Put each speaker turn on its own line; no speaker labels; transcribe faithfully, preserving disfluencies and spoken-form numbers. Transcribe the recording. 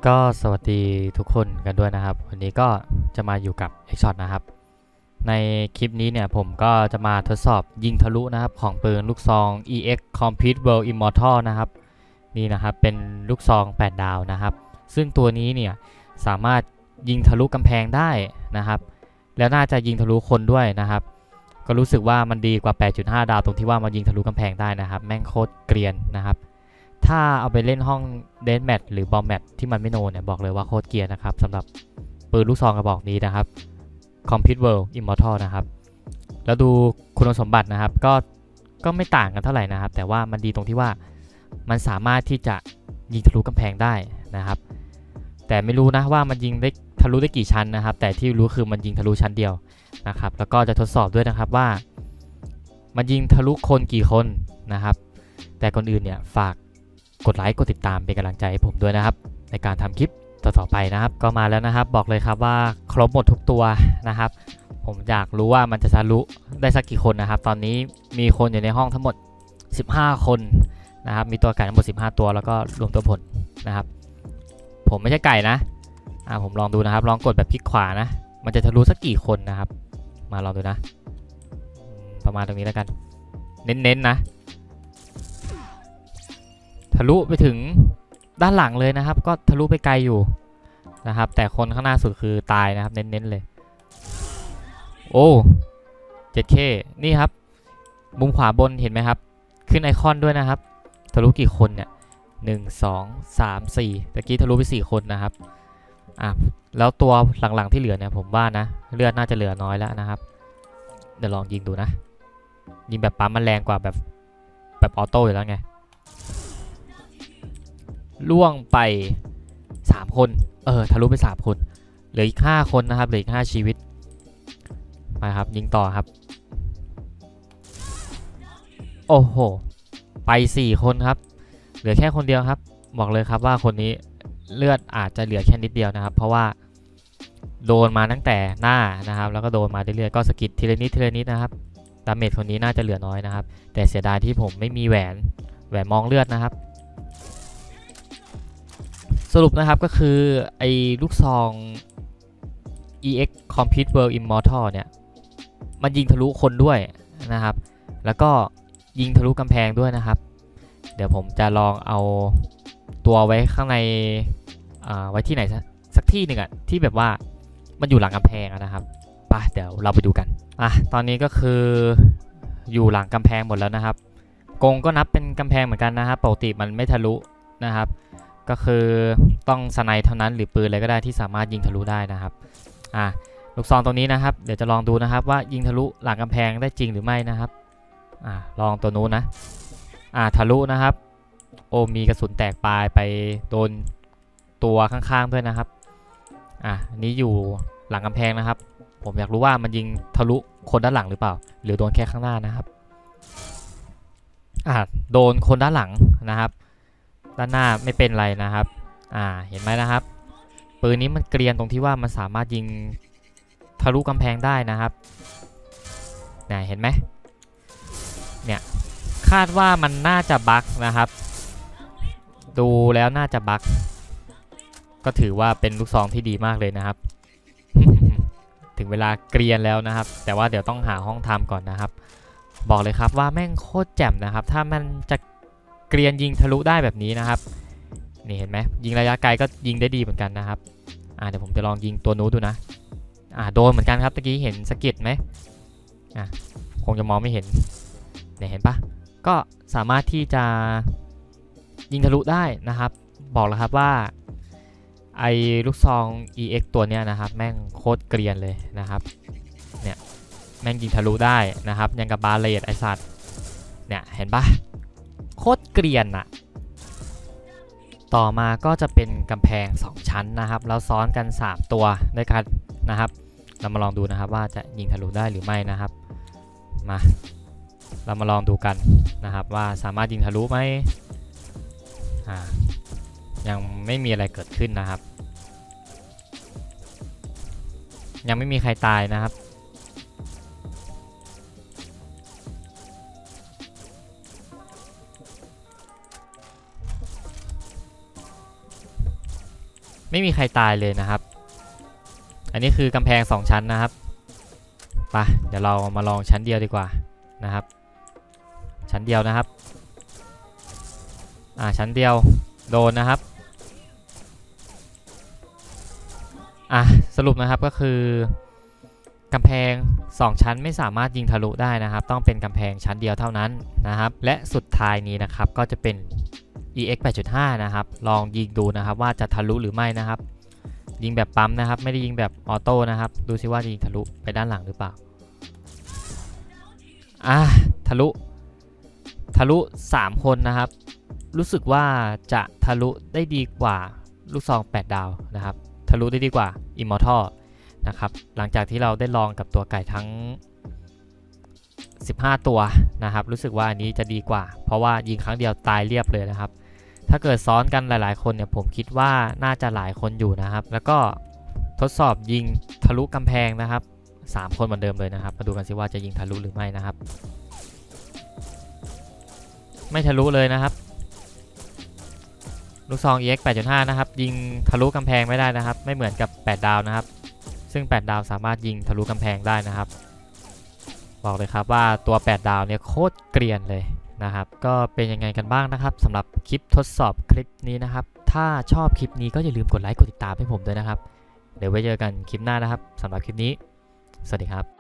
ก็สวัสดีทุกคนกันด้วยนะครับวันนี้ก็จะมาอยู่กับ X-Shot นะครับในคลิปนี้เนี่ยผมก็จะมาทดสอบยิงทะลุนะครับของปืนลูกซอง อี เอ็กซ์ Complete World Immortal นะครับนี่นะครับเป็นลูกซองแปดดาวนะครับซึ่งตัวนี้เนี่ยสามารถยิงทะลุกำแพงได้นะครับแล้วน่าจะยิงทะลุคนด้วยนะครับก็รู้สึกว่ามันดีกว่า แปดจุดห้า ดาวตรงที่ว่ามันยิงทะลุกำแพงได้นะครับแม่งโคตรเกรียนนะครับถ้าเอาไปเล่นห้องเดนแมทหรือบอมแมทที่มันไม่โนเนี่ยบอกเลยว่าโคตรเกรียนนะครับสำหรับปืนลูกซองกระบอกนี้นะครับ Complete World Immortal นะครับแล้วดูคุณสมบัตินะครับก็ก็ไม่ต่างกันเท่าไหร่นะครับแต่ว่ามันดีตรงที่ว่ามันสามารถที่จะยิงทะลุกำแพงได้นะครับแต่ไม่รู้นะว่ามันยิงได้ทะลุได้กี่ชั้นนะครับแต่ที่รู้คือมันยิงทะลุชั้นเดียวนะครับแล้วก็จะทดสอบด้วยนะครับว่ามันยิงทะลุคนกี่คนนะครับแต่ก่อนอื่นเนี่ยฝากกดไลค์กดติดตามเป็นกำลังใจให้ผมด้วยนะครับในการทำคลิปต่อๆไปนะครับก็มาแล้วนะครับบอกเลยครับว่าครบหมดทุกตัวนะครับผมอยากรู้ว่ามันจะทะลุได้สักกี่คนนะครับตอนนี้มีคนอยู่ในห้องทั้งหมดสิบห้าคนนะครับมีตัวไก่ทั้งหมดสิบห้าตัวแล้วก็รวมตัวผลนะครับผมไม่ใช่ไก่นะอ่าผมลองดูนะครับลองกดแบบพลิกขวานะมันจะทะลุสักกี่คนนะครับมาลองดูนะประมาณตรงนี้แล้วกันเน้นๆนะทะลุไปถึงด้านหลังเลยนะครับก็ทะลุไปไกลอยู่นะครับแต่คนข้างหน้าสุดคือตายนะครับเน้นๆเลยโอ้ เจ็ดเค นี่ครับมุมขวาบนเห็นไหมครับขึ้นไอคอนด้วยนะครับทะลุกี่คนเนี่ยหนึ่ง สอง สาม สี่ตะกี้ทะลุไปสี่คนนะครับอ่ะแล้วตัวหลังๆที่เหลือเนี่ยผมว่านะเลือดน่าจะเหลือน้อยแล้วนะครับเดี๋ยวลองยิงดูนะยิงแบบปั๊มมันแรงกว่าแบบแบบออโต้อยู่แล้วไงล่วงไปสามคนเออทะลุไปสามคนเหลืออีกห้าคนนะครับเหลืออีกห้าชีวิตมาครับยิงต่อครับโอ้โหไปสี่คนครับเหลือแค่คนเดียวครับบอกเลยครับว่าคนนี้เลือดอาจจะเหลือแค่นิดเดียวนะครับเพราะว่าโดนมาตั้งแต่หน้านะครับแล้วก็โดนมาเรื่อยๆก็สกิดทีละนิดทีละนิดนะครับดาเมจคนนี้น่าจะเหลือน้อยนะครับแต่เสียดายที่ผมไม่มีแหวนแหวนมองเลือดนะครับสรุปนะครับก็คือไอ้ลูกซอง อี เอ็กซ์ Complete World Immortal เนี่ยมันยิงทะลุคนด้วยนะครับแล้วก็ยิงทะลุกำแพงด้วยนะครับเดี๋ยวผมจะลองเอาตัวไว้ข้างในไว้ที่ไหนสักที่หนึ่งอะที่แบบว่ามันอยู่หลังกำแพงนะครับไปเดี๋ยวเราไปดูกันอ่ะตอนนี้ก็คืออยู่หลังกำแพงหมดแล้วนะครับกงก็นับเป็นกำแพงเหมือนกันนะครับปกติมันไม่ทะลุนะครับก็คือต้องสไนเท่านั้นหรือปืนอะไรก็ได้ที่สามารถยิงทะลุได้นะครับอ่ะลูกซองตรงนี้นะครับเดี๋ยวจะลองดูนะครับว่ายิงทะลุหลังกำแพงได้จริงหรือไม่นะครับอ่ะลองตัวนู้นนะอ่ะทะลุนะครับโอ้มีกระสุนแตกปลายไปโดนตัวข้างๆด้วยนะครับอ่ะนี้อยู่หลังกำแพงนะครับผมอยากรู้ว่ามันยิงทะลุคนด้านหลังหรือเปล่าหรือโดนแค่ข้างหน้านะครับอ่ะโดนคนด้านหลังนะครับด้านหน้าไม่เป็นไรนะครับอ่าเห็นไหมนะครับปืนนี้มันเกรียนตรงที่ว่ามันสามารถยิงทะลุกำแพงได้นะครับเนี่ยเห็นไหมเนี่ยคาดว่ามันน่าจะบั๊กนะครับดูแล้วน่าจะบั๊กก็ถือว่าเป็นลูกซองที่ดีมากเลยนะครับ ถึงเวลาเกรียนแล้วนะครับแต่ว่าเดี๋ยวต้องหาห้องทำก่อนนะครับบอกเลยครับว่าแม่งโคตรแจ่มนะครับถ้ามันจะเกรียนยิงทะลุได้แบบนี้นะครับนี่เห็นไหมยิงระยะไกลก็ยิงได้ดีเหมือนกันนะครับอ่าเดี๋ยวผมจะลองยิงตัวนู้นดูนะอ่าโดนเหมือนกันครับตะกี้เห็นสกิดไหมอ่ะคงจะมองไม่เห็นเนี่ยเห็นปะก็สามารถที่จะยิงทะลุได้นะครับบอกแล้วครับว่าไอ้ลูกซอง อี เอ็กซ์ ตัวเนี้ยนะครับแม่งโคตรเกรียนเลยนะครับเนี่ยแม่งยิงทะลุได้นะครับยังกับบาเลตไอสัตว์เนี่ยเห็นปะโคตรเกรียนอะต่อมาก็จะเป็นกำแพงสองชั้นนะครับแล้วซ้อนกันสามตัวด้วยกันนะครับเรามาลองดูนะครับว่าจะยิงทะลุได้หรือไม่นะครับมาเรามาลองดูกันนะครับว่าสามารถยิงทะลุไหมอ่ายังไม่มีอะไรเกิดขึ้นนะครับยังไม่มีใครตายนะครับไม่มีใครตายเลยนะครับอันนี้คือกำแพงสองชั้นนะครับไปเดี๋ยวเรามาลองชั้นเดียวดีกว่านะครับชั้นเดียวนะครับอ่าชั้นเดียวโดนนะครับอ่ะสรุปนะครับก็คือกำแพงสองชั้นไม่สามารถยิงทะลุได้นะครับต้องเป็นกำแพงชั้นเดียวเท่านั้นนะครับและสุดท้ายนี้นะครับก็จะเป็น อี เอ็กซ์ แปดจุดห้า นะครับลองยิงดูนะครับว่าจะทะลุหรือไม่นะครับยิงแบบปั๊มนะครับไม่ได้ยิงแบบออโต้นะครับดูซิว่าจะยิงทะลุไปด้านหลังหรือเปล่าอ่ะทะลุทะลุสามคนนะครับรู้สึกว่าจะทะลุได้ดีกว่าลูกซองแปดดาวนะครับทะลุได้ดีกว่า Immortal นะครับหลังจากที่เราได้ลองกับตัวไก่ทั้งสิบห้าตัวนะครับรู้สึกว่าอันนี้จะดีกว่าเพราะว่ายิงครั้งเดียวตายเรียบเลยนะครับถ้าเกิดซ้อนกันหลายๆคนเนี่ยผมคิดว่าน่าจะหลายคนอยู่นะครับแล้วก็ทดสอบยิงทะลุกำแพงนะครับสามคนเหมือนเดิมเลยนะครับมาดูกันสิว่าจะยิงทะลุหรือไม่นะครับไม่ทะลุเลยนะครับลูกซอง อี เอ็กซ์ แปดจุดห้า นะครับยิงทะลุกำแพงไม่ได้นะครับไม่เหมือนกับแปดดาวนะครับซึ่งแปดดาวสามารถยิงทะลุกำแพงได้นะครับบอกเลยครับว่าตัวแปดดาวเนี่ยโคตรเกรียนเลยนะครับก็เป็นยังไงกันบ้างนะครับสำหรับคลิปทดสอบคลิปนี้นะครับถ้าชอบคลิปนี้ก็อย่าลืมกดไลค์กดติดตามให้ผมด้วยนะครับเดี๋ยวไว้เจอกันคลิปหน้านะครับสำหรับคลิปนี้สวัสดีครับ